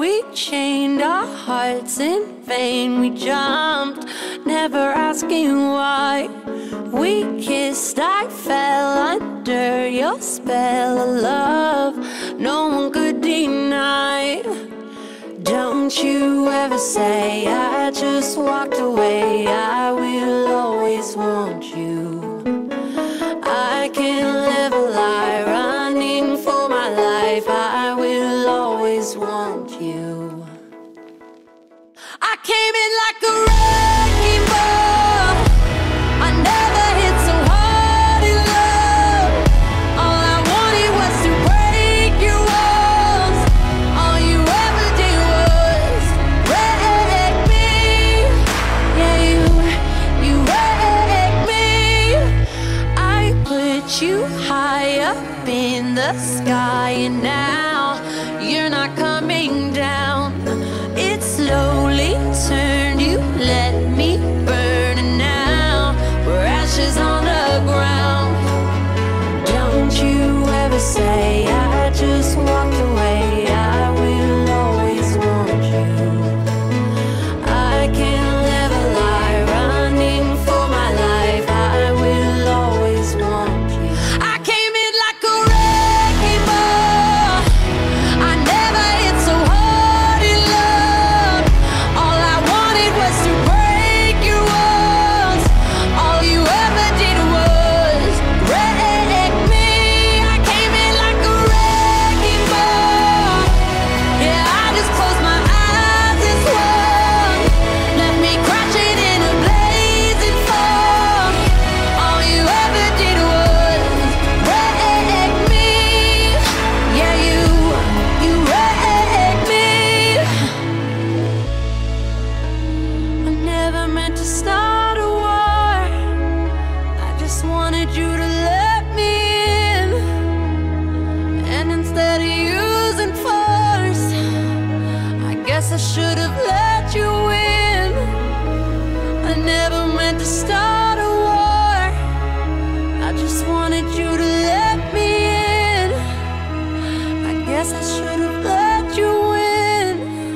we chained our hearts in vain. We jumped, never asking why. We kissed, I fell under your spell of love no one could deny. Don't you ever say I just walked away. I will always want you. I can't live a lie running for my life. I will always want you. I came in like a wrecking ball. I never hit so hard in love. All I wanted was to break your walls. All you ever did was wreck me. Yeah, you wrecked me. I put you high up in the sky, and now you're not coming down. It slowly turned, you let me burn, and now we're ashes on the ground. Don't you ever say I just walked away. I will always want you. I can't live a lie running for my life. I will always want you. I came in like a wrecking ball. I never hit so hard in love. All I wanted was to break your walls. All you ever did was wreck me. I came in like a wrecking ball. Yeah, I just closed my eyes and swung. Left me crashing in a blazing fall. All you ever did was wreck me. Yeah, you wrecked me. I never meant to start a war. I just wanted you to let me in. And instead of using force, I guess I should have let you in. I never meant to start a war. I just wanted you to let me in. I guess I should have let you in.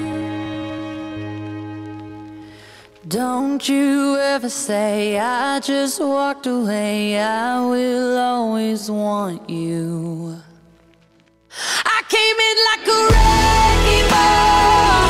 Don't you ever say I just walked away. I will always want you. I came in like a wrecking ball.